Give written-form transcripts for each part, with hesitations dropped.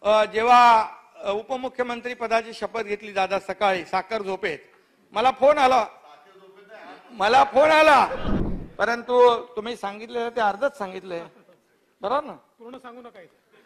जेव्हा उपमुख्यमंत्री पदाची शपथ घेतली दादा सकाळी साखर झोपेत मला फोन आला परंतु तुम्ही सांगितलं ते अर्धच सांगितलंय बरोबर ना पूर्ण सांगू नका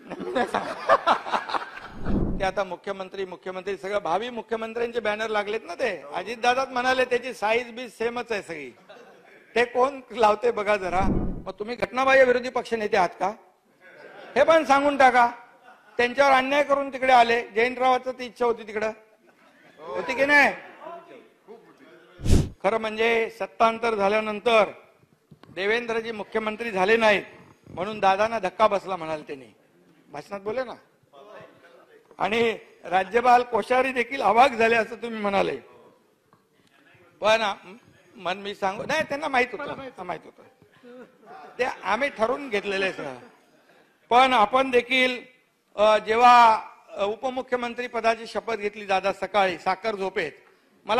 ते आता मुख्यमंत्री सगळं भावी मुख्यमंत्र्यांचे बॅनर लागलेत ना ते अजितदादाच म्हणाले त्याची साईज बी सेमच आहे सगळी ते कोण लावते बघा जरा मग तुम्ही घटनाबाह्य विरोधी पक्षनेते आहात का हे पण सांगून टाका त्यांच्यावर अन्याय करून तिकडे आले जयंतरावाचं ती इच्छा होती तिकडं होती की नाही खरं म्हणजे सत्तांतर झाल्यानंतर देवेंद्रजी मुख्यमंत्री झाले नाहीत म्हणून दादांना धक्का बसला म्हणाल त्यांनी भाषणात बोले ना आणि राज्यपाल कोश्यारी देखील अवाक झाले असं तुम्ही म्हणाले पण मन मी सांगू नाही त्यांना माहित होतं ते आम्ही ठरवून घेतलेले सगळं पण आपण देखील जेव्हा उपमुख्यमंत्री पदाची शपथ घेतली दादा सकाळी साखर झोपेत मला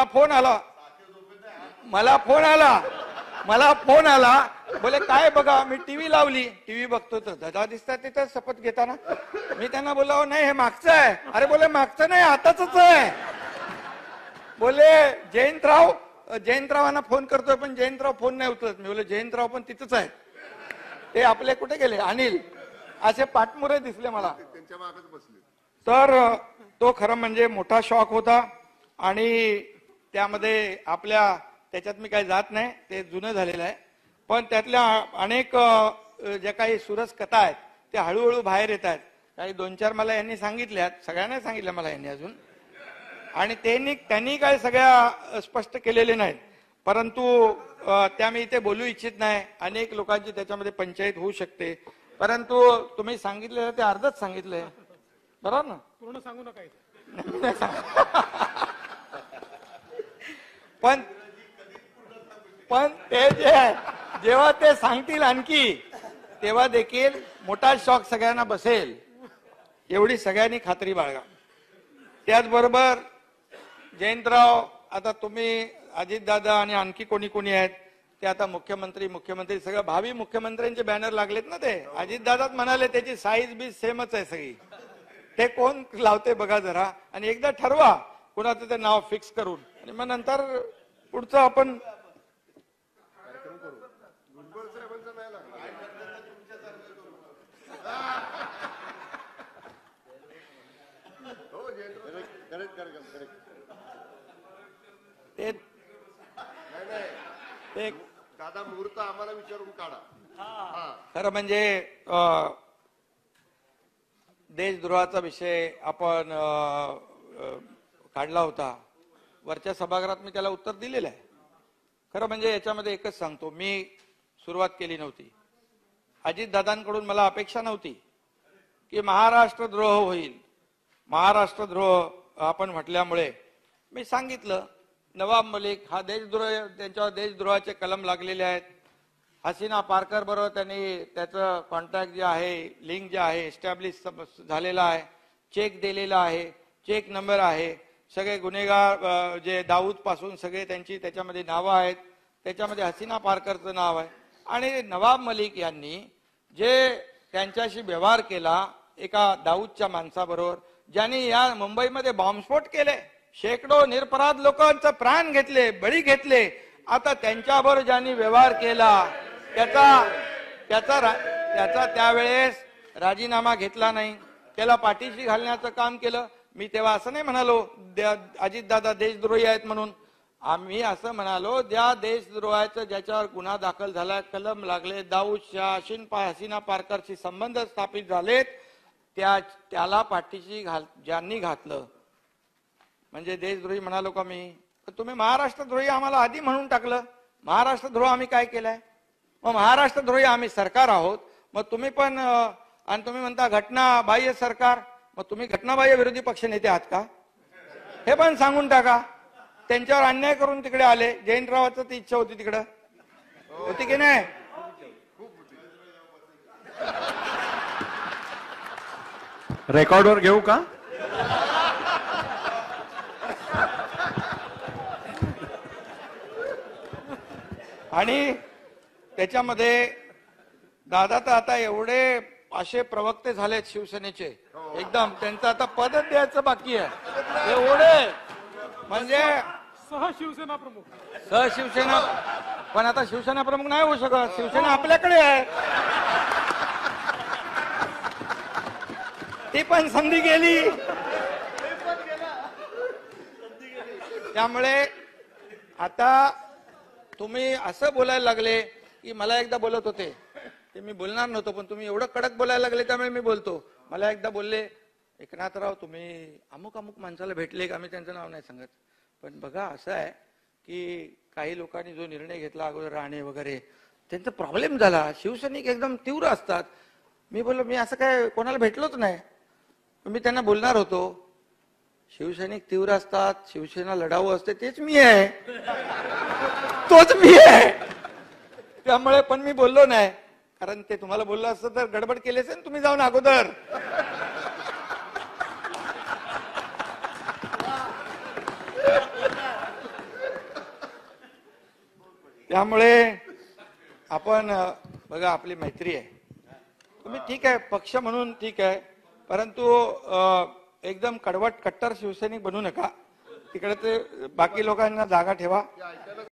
फोन आला बोले काय बघा मी टीव्ही लावली टीव्ही बघतो तर दादा दिसतात तिथं शपथ घेताना मी त्यांना बोललो नाही हे मागचं आहे अरे बोले मागचं नाही आताच आहे बोले जयंतरावांना फोन करतोय पण जयंतराव फोन नाही उचलत मी बोले जयंतराव पण तिथंच आहेत ते आपले कुठे गेले अनिल असे पाठमुरे दिसले मला तर तो खरं म्हणजे मोठा शॉक होता आणि त्यामध्ये आपल्या त्याच्यात मी काही जात नाही ते जुनं झालेलं आहे पण त्यातल्या अनेक ज्या काही सुरस कथा आहेत त्या हळूहळू बाहेर येत आहेत काही 2-4 मला यांनी सांगितल्यात सगळ्यांना सांगितलं मला यांनी अजून आणि त्यांनी काय सगळ्या स्पष्ट केलेले नाहीत परंतु त्या मी इथे बोलू इच्छित नाही अनेक लोकांची त्याच्यामध्ये पंचायत होऊ शकते परंतु तुम्ही सांगितलेलं ते अर्धच सांगितलंय बरोबर ना पूर्ण सांगू नका पण ते जेव्हा ते सांगतील आणखी तेव्हा देखील मोठा शॉक सगळ्यांना बसेल एवढी सगळ्यांनी खात्री बाळगा त्याचबरोबर जयंतराव आता तुम्ही अजितदादा आणि आणखी कोणी आहेत ते आता मुख्यमंत्री सगळं भावी मुख्यमंत्र्यांचे बॅनर लागलेत ना ते अजितदादाच म्हणाले त्याची साईज बी सेमच आहे सगळी ते कोण लावते बघा जरा आणि एकदा ठरवा कुणाचं ते नाव फिक्स करून आणि मग नंतर पुढचं आपण दादा मुहूर्त आम्हाला विचारून काढा खरं म्हणजे देशद्रोहाचा विषय आपण काढला होता वरच्या सभागृहात मी त्याला उत्तर दिलेलं आहे खरं म्हणजे याच्यामध्ये एकच सांगतो मी सुरुवात केली नव्हती अजितदादांकडून मला अपेक्षा नव्हती की महाराष्ट्रद्रोह होईल महाराष्ट्रद्रोह आपण म्हटल्यामुळे मी सांगितलं नवाब मलिक हा देशद्रोह त्यांच्यावर देशद्रोहाचे कलम लागलेले आहेत हसीना पारकर बरोबर त्यांनी त्याचं कॉन्टॅक्ट जे आहे लिंक जे आहे एस्टॅब्लिश झालेला आहे चेक दिलेला आहे चेक नंबर आहे सगळे गुन्हेगार जे दाऊद पासून सगळे त्यांची त्याच्यामध्ये नावं आहेत त्याच्यामध्ये हसीना पारकरचं नाव आहे आणि नवाब मलिक यांनी जे त्यांच्याशी व्यवहार केला एका दाऊदच्या माणसाबरोबर ज्यांनी या मुंबईमध्ये बॉम्बस्फोट केले शेकडो निरपराध लोकांचं प्राण घेतले बळी घेतले आता त्यांच्याबरोबर ज्यांनी व्यवहार केला त्याचा त्यावेळेस राजीनामा घेतला नाही त्याला पाठीशी घालण्याचं काम केलं मी तेव्हा असं नाही म्हणालो अजितदादा देशद्रोही आहेत म्हणून आम्ही असं म्हणालो ज्या देशद्रोहाचं ज्याच्यावर गुन्हा दाखल झाला कलम लागले दाऊद शाह हसीना पारकरशी संबंध स्थापित झालेत त्याला पाठीशी ज्यांनी घातलं म्हणजे देशद्रोही म्हणालो का मी तुम्ही महाराष्ट्रद्रोही आम्हाला आधी म्हणून टाकलं महाराष्ट्रद्रोह आम्ही काय केलाय मग महाराष्ट्रद्रोही आम्ही सरकार आहोत मग तुम्ही पण आणि तुम्ही म्हणता घटना बाह्य सरकार मग तुम्ही घटनाबाह्य विरोधी पक्षनेते आहात का हे पण सांगून टाका त्यांच्यावर अन्याय करून तिकडे आले जयंतरावाचं ती इच्छा होती तिकडं होती की नाही रेकॉर्डवर घेऊ का आणि त्याच्यामध्ये दादा तर आता एवढे असे प्रवक्ते झालेत शिवसेनेचे एकदम त्यांचं आता पदच द्यायचं बाकी आहे एवढे म्हणजे सहशिवसेना प्रमुख. सहशिवसेना. पण आता शिवसेना प्रमुख नाही होऊ शकत, शिवसेना आपल्याकडे आहे. ती पण संधी गेली. त्यामुळे आता तुम्ही असं बोलायला लागले की मला एकदा बोलत होते ते मी बोलणार नव्हतो, पण तुम्ही एवढं कडक बोलायला लागले त्यामुळे मी बोलतो. मला एकदा बोलले एकनाथराव तुम्ही अमुक अमुक माणसाला भेटले का, आम्ही त्यांचं नाव नाही सांगत, पण बघा असं आहे की काही लोकांनी जो निर्णय घेतला अगोदर राणे वगैरे त्यांचा प्रॉब्लेम झाला, शिवसैनिक एकदम तीव्र असतात. मी बोललो मी असं काय कोणाला भेटलोच नाही. मी त्यांना बोलणार होतो शिवसैनिक तीव्र असतात, शिवसेना लढाऊ असते, तेच मी आहे, तोच मी आहे. त्यामुळे पण मी बोललो नाही, कारण ते तुम्हाला बोललं असतं तर गडबड केली असेल तुम्ही जाऊन अगोदर. त्यामुळे आपण बघा आपली मैत्री आहे, तुम्ही ठीक आहे पक्ष म्हणून ठीक आहे, परंतु एकदम कडवट कट्टर शिवसैनिक बनू नका. तिकडे ते बाकी लोकांना जागा ठेवा.